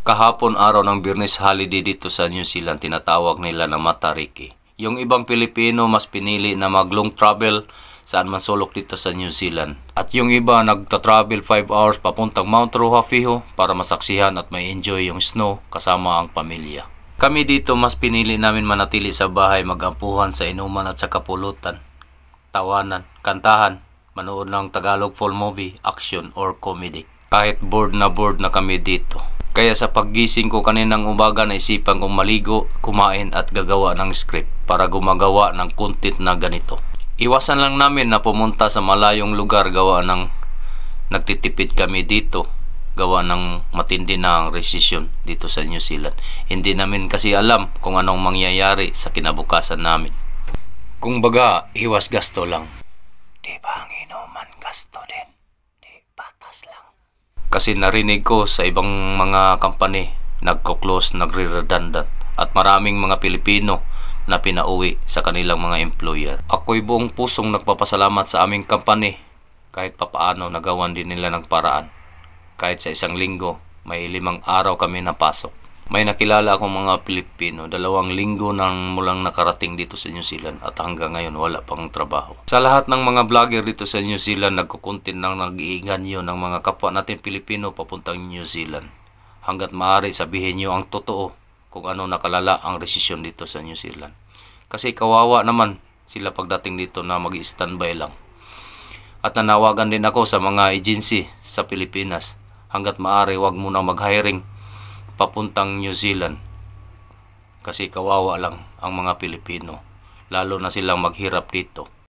Kahapon araw ng Biyernes holiday dito sa New Zealand, tinatawag nila na Matariki. Yung ibang Pilipino mas pinili na mag-long travel saan man sulok dito sa New Zealand. At yung iba nagta-travel 5 hours papuntang Mount Ruafihu para masaksihan at may enjoy yung snow kasama ang pamilya. Kami dito mas pinili namin manatili sa bahay, magampuhan sa inuman at saka pulutan, tawanan, kantahan, manood ng Tagalog full movie, action or comedy. Kahit bored na kami dito. Kaya sa paggising ko kaninang umaga, naisipan kong maligo, kumain at gagawa ng script para gumagawa ng content na ganito. Iwasan lang namin na pumunta sa malayong lugar gawa ng nagtitipid kami dito, gawa ng matindi na ang resesyon dito sa New Zealand. Hindi namin kasi alam kung anong mangyayari sa kinabukasan namin. Kung baga, iwas gasto lang. Di ba ang inuman gasto din? Di patas lang. Kasi narinig ko sa ibang mga company, nagko-close, nagre-redundant at maraming mga Pilipino na pinauwi sa kanilang mga employer. Ako'y buong pusong nagpapasalamat sa aming company kahit papaano nagawan din nila ng paraan. Kahit sa isang linggo, may 5 araw kami napasok. May nakilala akong mga Pilipino, 2 linggo nang mulang nakarating dito sa New Zealand at hanggang ngayon wala pang trabaho. Sa lahat ng mga vlogger dito sa New Zealand, nagkukuntin ng nag-iinganyo ng mga kapwa natin Pilipino papuntang New Zealand. Hanggat maaari sabihin nyo ang totoo kung ano nakalala ang resesyon dito sa New Zealand. Kasi kawawa naman sila pagdating dito na mag-standby lang. At nanawagan din ako sa mga agency sa Pilipinas, hanggat maaari wag muna mag-hiring papuntang New Zealand. Kasi kawawa lang ang mga Pilipino, lalo na silang maghirap dito.